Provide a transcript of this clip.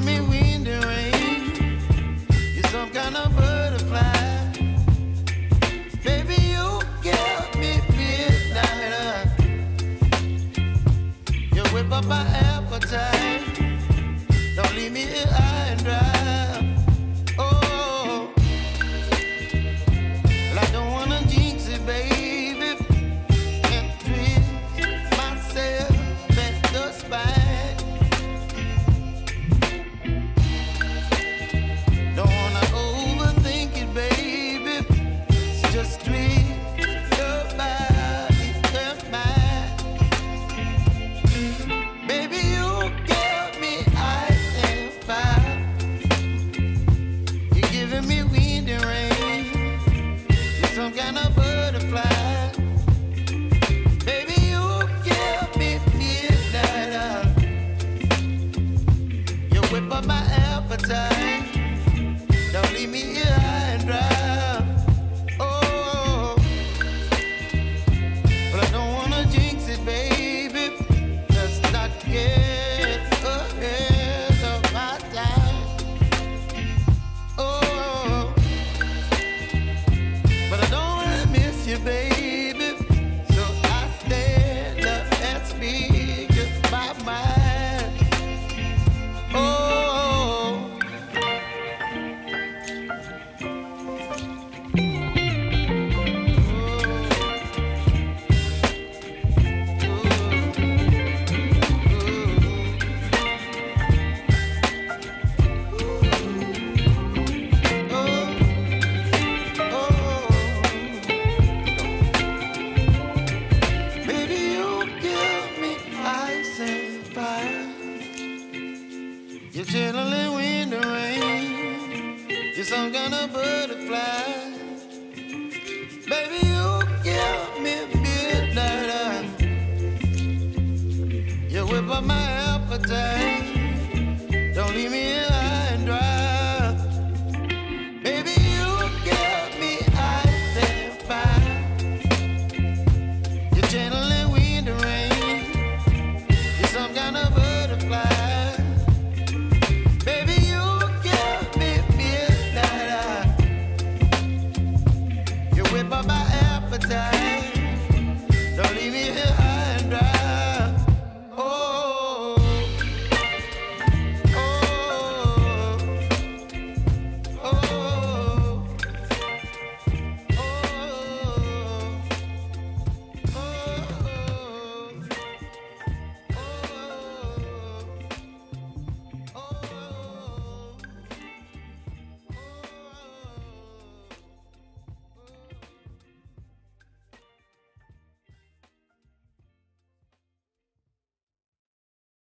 giving me wind and rain. You're some kind of butterfly. Baby, you give me midnight. You whip up my appetite. Don't leave me here high and dry. Oh, well, I don't wanna jinx it, baby, and twist myself at the spine. Don't wanna overthink it, baby. It's just twist your body and mine. Baby, you give me ice and fire. You're giving me wind and rain. You're some kind of butterfly. Baby, you give me midnight. You whip up my appetite. Don't leave me here high and dry. Oh, but I don't wanna jinx it, baby. Let's not get ahead of my time. Oh, but I don't wanna miss you, baby. So I stand up and speak my mind. Oh. Baby, you give me ice and fire. You're chilling wind and rain. You're some kind of butterfly. Baby, you give me midnight. You whip up my appetite.